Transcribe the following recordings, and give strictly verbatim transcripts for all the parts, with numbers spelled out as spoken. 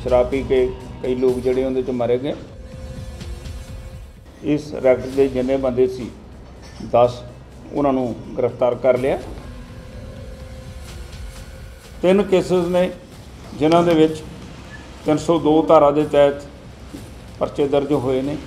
शराब पी के कई लोग जिहड़े उहदे च मारे गए। इस रैकेट के जिन्ने बंदे सी दस उन्होंने गिरफ्तार कर लिया। तीन केसेस ने जिन्हां दे विच तीन सौ दो धारा के तहत परचे दर्ज होए ने।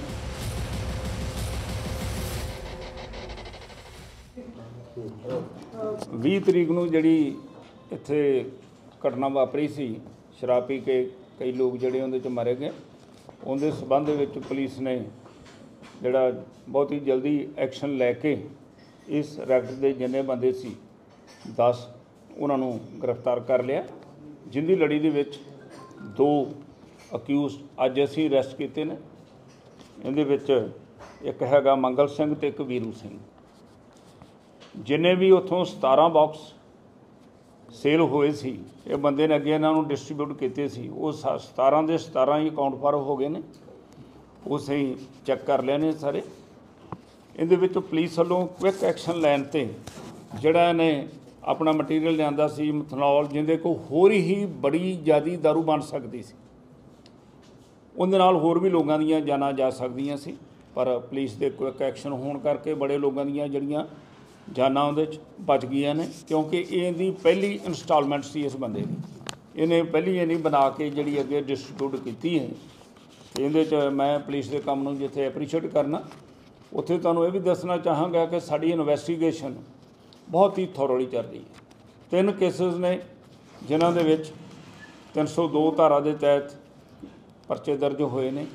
बीस तरीक नूं जिहड़ी इत्थे घटना वापरी सी, शराब पी के कई लोग जिहड़े उहदे च मारे गए, उहदे संबंध विच पुलिस ने जिहड़ा बहुत ही जल्दी एक्शन लैके इस रैकेट के जिन्ने बंदे सी दस उन्होंने गिरफ्तार कर लिया। जिंदी लड़ी दे विच दो अक्यूज अज असीं अरैसट कीते ने। इहदे विच एक हैगा मंगल सिंह ते एक वीरू सिंह। जिन्ने भी उत्थों सतारह बॉक्स सेल होए सी, ये बंदे ने अगे इन्हां नूं डिस्ट्रीब्यूट कीते सी, वो सतारह के सतारह ही अकाउंट पर हो गए ने। वो सही चैक कर लिया ने सारे। इहदे विच पुलिस वालों क्विक एक्शन लैन ते जिहड़ा इहने अपना मटीरियल लिआंदा सी मिथनॉल, जिंदे को होर ही बड़ी ज़्यादा दारू बन सकती सी, उहदे नाल होर भी लोगों दीयां जानां जा सकदियां सी, पर पुलिस दे क्विक एक्शन होण करके बड़े लोगों दीयां जिहड़ियां जानां उहदे च बच गईयां ने। क्योंकि इहदी पहली इंस्टॉलमेंट सी इस बंदे दी, इहने पहली ये नहीं बना के जिहड़ी अगे डिस्ट्रीब्यूट कीती है। इहदे च मैं पुलिस के काम नूं जिथे एप्रीशिएट करना, उत्थे तुहानूं ये भी दसना चाहांगा कि साडी इन्वैस्टिगेशन बहुत ही थोरली चल रही है। तीन केसेस ने जिन्हां दे विच तीन सौ दो धारा के तहत परचे दर्ज होए ने।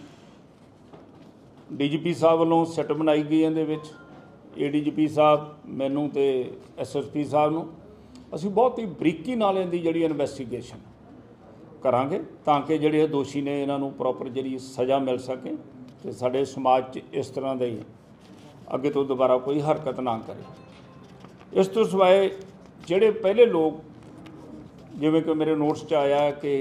डी जी पी साहब वालों सिट बनाई गई इहदे विच। ए डी जी पी साहब मैनू ते एस एस पी साहब नूं असीं बहुत ही बरीकी नाल इहदी जिहड़ी इन्वैस्टिगेशन करांगे तां कि जिहड़े दोषी ने इन्हां नूं प्रॉपर जिहड़ी सज़ा मिल सके ते साडे समाज 'च इस तरह दे अगे तो दोबारा कोई हरकत ना करे। इस तो सिवाए जिहड़े पहले लोग, जिवें कि मेरे नोट्स 'च आया कि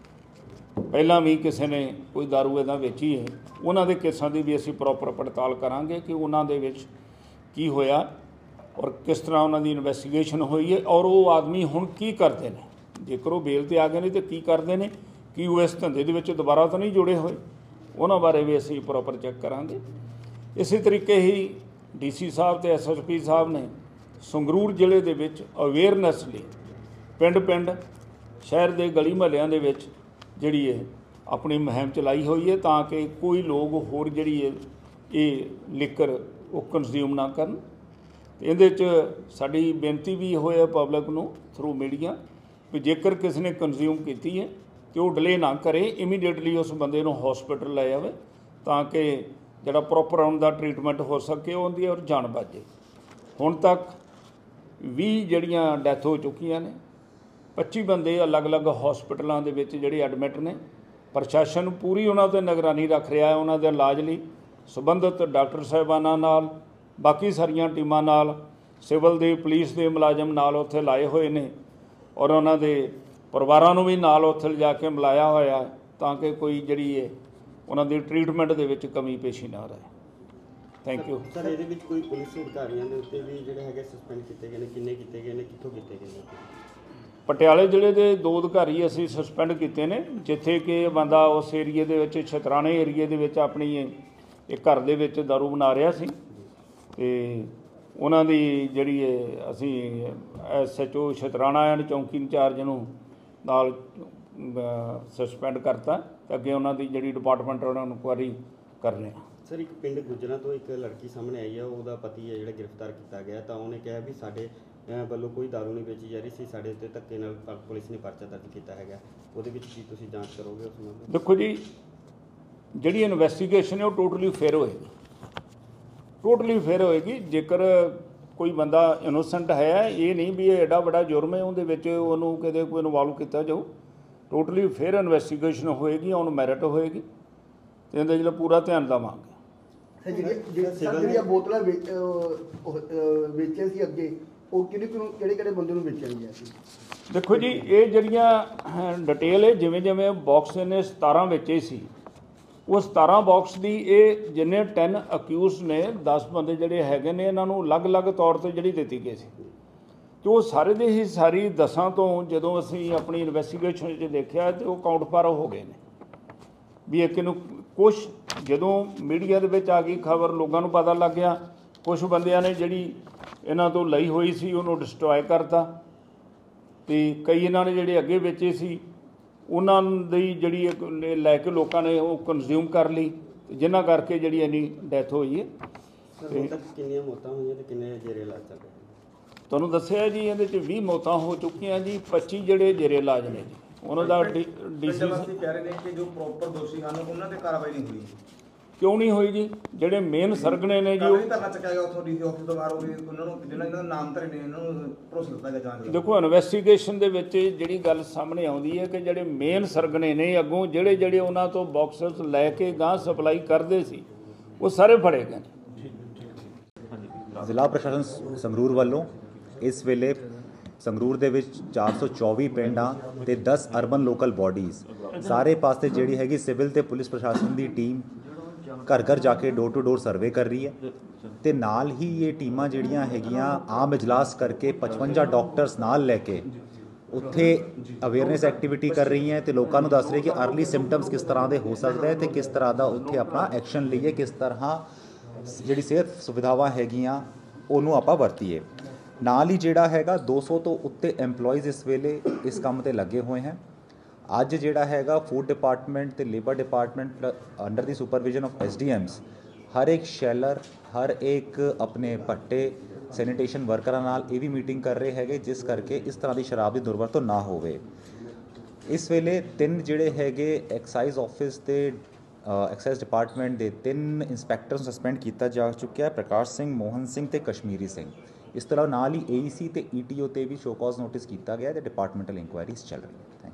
पहलां भी किसी ने कोई दारू इदां वेची है, उन्हां दे केसां दी भी असीं प्रॉपर पड़ताल करांगे कि उन्हां दे विच की होया और किस तरह उन्हां दी इन्वैस्टिगेशन हुई है और वो आदमी हुण की करते हैं। जेकर वो बेल ते आ गए ने तो की करते हैं, कि वो इस धंधे दे विच दोबारा तो नहीं जुड़े हुए, उन्हां बारे भी असीं प्रॉपर चैक करांगे। इसी तरीके ही डी सी साहब ते एस एस पी साहब ने संगरूर जिले दे विच अवेयरनैस लई पिंड पिंड शहर के गली महल्लियां दे विच जिहड़ी है अपनी मुहिम चलाई हुई है तां कि कोई लोग होर जिहड़ी है ये लिकर वो कंज्यूम ना करन। इहदे च साडी बेनती भी होए पब्लिक नूं थ्रू मीडिया कि जेकर किसी ने कंज्यूम कीती है तो वो डिले ना करे, इमीडिएटली उस बंदे नूं हॉस्पिटल लै जावे तां कि जिहड़ा प्रॉपर उनका ट्रीटमेंट हो सके, उनकी और जान बच जाए। हुण तक बीस जिहड़ियां डैथ हो चुकियां ने, पच्ची बंदे अलग अलग हॉस्पिटलों के विच जिहड़े एडमिट ने। प्रशासन पूरी उन्हां ते निगरानी रख रहा है, उन्हां दे इलाज लई संबंधित डॉक्टर साहिबानां नाल बाकी सारियां टीमां नाल सिविल दे पुलिस दे मुलाजम नाल उत्थे लाए हुए ने और उन्हां दे परिवारां नूं भी नाल उत्थे लिजा के मिलाया होया तां कि कोई जिहड़ी है उन्हां दी ट्रीटमेंट दे विच कमी पेशी ना रहे। Thank you sir. इहदे विच कोई पुलिस अधिकारियों के उत्ते भी जिहड़े हैगे सस्पेंड कीते गए ने, किन्ने कीते गए ने, कित्थों कीते गए ने? पटियाले जिले के दो अधिकारी असीं सस्पेंड किए ने, जिथे कि बंदा उस एरिए दे विच छतराने एरिए दे विच अपनी एक घर दे विच दारू बना रहा सी ते उन्हां दी जिहड़ी है असीं S H O Chhatrana and चौंकी इंचार्ज नूं नाल सस्पेंड करता ते अगे उन्हां दी जिहड़ी डिपार्टमेंट उन्हां नूं इंक्वायरी कर रहे हैं। सर, एक पिंड गुजरा तो एक लड़की सामने आई है, उसका पति है जिहड़ा गिरफ्तार किया गया, तो उन्हें कहा भी साडे ਵੱਲੋਂ कोई दारू नहीं बेची जा रही सी, साडे उत्ते धक्के नाल पुलिस ने परचा दर्ज किया है, ਉਹਦੇ ਵਿੱਚ ਕੀ ਤੁਸੀਂ ਜਾਂਚ ਕਰੋਗੇ ਉਸ ਨੂੰ? देखो जी, जिहड़ी इन्वैस्टिगेशन है वो टोटली फेयर होएगी, टोटली फेयर होएगी। जेकर कोई बंदा इनोसेंट है, ये नहीं भी एडा बड़ा जुर्म है ਉਹਦੇ ਵਿੱਚ ਉਹਨੂੰ ਕਿਤੇ ਕੋਈ ਇਨਵੋਲਵ ਕੀਤਾ ਜਾਊ। टोटली फेयर इन्वैस्टिगेशन होएगी, ऑन मैरिट होएगी ਤੇ ਇਹਦੇ ਜਿਹੜਾ ਪੂਰਾ ਧਿਆਨ ਦੇਵਾਂਗੇ। ਜਿਹੜੀਆਂ ਬੋਤਲਾਂ ਵੇਚੀਆਂ ਸੀ ਅੱਗੇ ਉਹ ਕਿਹੜੇ ਕਿਹੜੇ ਕਿਹੜੇ ਬੰਦੇ ਨੂੰ ਵੇਚੀਆਂ ਗਈਆਂ ਸੀ? देखो जी, ये जड़ियाँ डिटेल है जिमें जिमें बॉक्स ने सतारह बेचे सी, वो सतारह बॉक्स की ये जिन्ने टेन अक्यूज ने दस बंदे जोड़े है ने इन्हों अलग अलग तौर पर जी दी गई सी। तो वो सारे दे ही सारी दसा तो जो असी अपनी इन्वैस्टिगेशन देखा तो वो काउंट पर हो गए हैं। ਵੀ ਇਹ ਕਿਨੂੰ ਕੁਛ ਜਦੋਂ ਮੀਡੀਆ ਦੇ ਵਿੱਚ ਆ ਗਈ ਖਬਰ ਲੋਕਾਂ ਨੂੰ ਪਤਾ ਲੱਗ ਗਿਆ, ਕੁਛ ਬੰਦਿਆਂ ਨੇ ਜਿਹੜੀ ਇਹਨਾਂ ਤੋਂ ਲਈ ਹੋਈ ਸੀ ਉਹਨੂੰ ਡਿਸਟਰੋਏ ਕਰਤਾ ਤੇ ਕਈ ਇਹਨਾਂ ਨੇ ਜਿਹੜੇ ਅੱਗੇ ਵੇਚੇ ਸੀ ਉਹਨਾਂ ਦੀ ਜਿਹੜੀ ਇੱਕ ਲੈ- ਲੈ ਕੇ ਲੋਕਾਂ ਨੇ ਉਹ ਕੰਜ਼ਿਊਮ ਕਰ ਲਈ, ਜਿਨ੍ਹਾਂ ਕਰਕੇ ਜਿਹੜੀ ਇੰਨੀ ਡੈਥ ਹੋਈ ਹੈ। ਸਰ ਹੁਣ ਤੱਕ ਕਿੰਨੀਆਂ ਮੌਤਾਂ ਹੋਈਆਂ ਤੇ ਕਿੰਨੇ ਜੇਰੇ ਇਲਾਜ ਚੱਲ ਰਹੇ? ਤੁਹਾਨੂੰ ਦੱਸਿਆ ਜੀ ਇਹਦੇ 'ਚ ਵੀਹ ਮੌਤਾਂ ਹੋ ਚੁੱਕੀਆਂ ਜੀ, ਪੱਚੀ ਜਿਹੜੇ ਜੇਰੇ ਇਲਾਜ ਨੇ ਜੀ। ਉਹਨਾਂ ਦਾ ਡਿਸੀਜ਼ ਕਹਿ ਰਹੇ ਨੇ ਕਿ ਜੋ ਪ੍ਰੋਪਰ ਦੋਸ਼ੀ ਹਨ ਉਹਨਾਂ ਤੇ ਕਾਰਵਾਈ ਨਹੀਂ ਹੋਈ। ਕਿਉਂ ਨਹੀਂ ਹੋਈ ਜੀ? ਜਿਹੜੇ ਮੇਨ ਸਰਗਣੇ ਨੇ ਜੀ ਉਹ ਨਹੀਂ ਕਰਨਾ ਚੱਕਿਆ ਗਿਆ ਉੱਥੋਂ ਡੀਸੀ ਆਫਿਸ ਤੋਂ ਬਾਹਰ ਉਹ ਵੀ ਉਹਨਾਂ ਨੂੰ ਜਿਹਨਾਂ ਜਿਹਨਾਂ ਦੇ ਨਾਮ ਧਰੇ ਨੇ ਇਹਨਾਂ ਨੂੰ ਭਰੋਸਾ ਦਿੱਤਾ ਗਿਆ ਜਾਂਚ ਦਾ। ਦੇਖੋ ਇਨਵੈਸਟੀਗੇਸ਼ਨ ਦੇ ਵਿੱਚ ਜਿਹੜੀ ਗੱਲ ਸਾਹਮਣੇ ਆਉਂਦੀ ਹੈ ਕਿ ਜਿਹੜੇ ਮੇਨ ਸਰਗਣੇ ਨੇ ਅੱਗੋਂ ਜਿਹੜੇ ਜਿਹੜੇ ਉਹਨਾਂ ਤੋਂ ਬਾਕਸਸ ਲੈ ਕੇ ਗਾਂ ਸਪਲਾਈ ਕਰਦੇ ਸੀ ਉਹ ਸਾਰੇ ਫੜੇ ਗਏ। ਜ਼ਿਲ੍ਹਾ ਪ੍ਰਸ਼ਾਸਨ ਸੰਗਰੂਰ ਵੱਲੋਂ ਇਸ ਵੇਲੇ ਸੰਗਰੂਰ ਦੇ ਵਿੱਚ ਚਾਰ ਸੌ ਚੌਵੀ ਪਿੰਡਾਂ ਤੇ ਦਸ ਅਰਬਨ ਲੋਕਲ ਬਾਡੀਜ਼ ਸਾਰੇ ਪਾਸੇ ਜਿਹੜੀ ਹੈਗੀ ਸਿਵਲ ਤੇ ਪੁਲਿਸ ਪ੍ਰਸ਼ਾਸਨ ਦੀ ਟੀਮ ਘਰ ਘਰ ਜਾ ਕੇ ਡੋਰ ਟੂ ਡੋਰ ਸਰਵੇ ਕਰ ਰਹੀ ਹੈ ਤੇ ਨਾਲ ਹੀ ਇਹ ਟੀਮਾਂ ਜਿਹੜੀਆਂ ਹੈਗੀਆਂ ਆਮ ਇਜਲਾਸ ਕਰਕੇ ਪਚਵੰਜਾ ਡਾਕਟਰਸ ਨਾਲ ਲੈ ਕੇ ਉੱਥੇ ਅਵੇਅਰਨੈਸ ਐਕਟੀਵਿਟੀ ਕਰ ਰਹੀ ਹੈ ਤੇ ਲੋਕਾਂ ਨੂੰ ਦੱਸ ਰਹੀ ਕਿ ਅਰਲੀ ਸਿੰਪਟਮਸ ਕਿਸ ਤਰ੍ਹਾਂ ਦੇ ਹੋ ਸਕਦੇ ਹੈ ਤੇ ਕਿਸ ਤਰ੍ਹਾਂ ਦਾ ਉੱਥੇ ਆਪਣਾ ਐਕਸ਼ਨ ਲਈਏ, ਕਿਸ ਤਰ੍ਹਾਂ ਜਿਹੜੀ ਸਿਹਤ ਸੁਵਿਧਾਵਾਂ ਹੈਗੀਆਂ ਉਹਨੂੰ ਆਪਾਂ ਵਰਤੀਏ। ਨਾਲ ਹੀ ਜਿਹੜਾ ਹੈਗਾ ਦੋ ਸੌ ਤੋਂ ਉੱਤੇ EMPLOYEES ਇਸ ਵੇਲੇ ਇਸ ਕੰਮ ਤੇ ਲੱਗੇ ਹੋਏ ਹਨ। ਅੱਜ ਜਿਹੜਾ ਹੈਗਾ ਫੂਡ ਡਿਪਾਰਟਮੈਂਟ ਤੇ ਲੇਬਰ ਡਿਪਾਰਟਮੈਂਟ ਅੰਡਰ ਦੀ supervision of S D Ms ਹਰ ਇੱਕ ਸ਼ੈਲਰ ਹਰ ਇੱਕ ਆਪਣੇ ਭੱਟੇ ਸੈਨੀਟੇਸ਼ਨ ਵਰਕਰਾਂ ਨਾਲ ਇਹ ਵੀ ਮੀਟਿੰਗ ਕਰ ਰਹੇ ਹੈਗੇ ਜਿਸ ਕਰਕੇ ਇਸ ਤਰ੍ਹਾਂ ਦੀ ਸ਼ਰਾਬ ਦੀ ਦੁਰਵਰਤੋਂ ਨਾ ਹੋਵੇ। ਇਸ ਵੇਲੇ ਤਿੰਨ ਜਿਹੜੇ ਹੈਗੇ ਐਕਸਾਈਜ਼ ਆਫਿਸ ਤੇ ਐਕਸਾਈਜ਼ ਡਿਪਾਰਟਮੈਂਟ ਦੇ ਤਿੰਨ ਇੰਸਪੈਕਟਰਸ ਨੂੰ ਸਸਪੈਂਡ ਕੀਤਾ ਜਾ ਚੁੱਕਿਆ, ਪ੍ਰਕਾਸ਼ ਸਿੰਘ, ਮੋਹਨ ਸਿੰਘ ਤੇ ਕਸ਼ਮੀਰੀ ਸਿੰਘ। ਇਸ ਤਰ੍ਹਾਂ ਨਾਲ ਹੀ ਏ ਈ ਸੀ ਤੇ ਈ ਟੀ ਓ ਤੇ ਵੀ ਸ਼ੋ ਕਾਜ਼ ਨੋਟਿਸ ਕੀਤਾ ਗਿਆ ਤੇ ਡਿਪਾਰਟਮੈਂਟਲ ਇਨਕੁਆਇਰੀਜ਼ ਚੱਲ ਰਹੀਆਂ।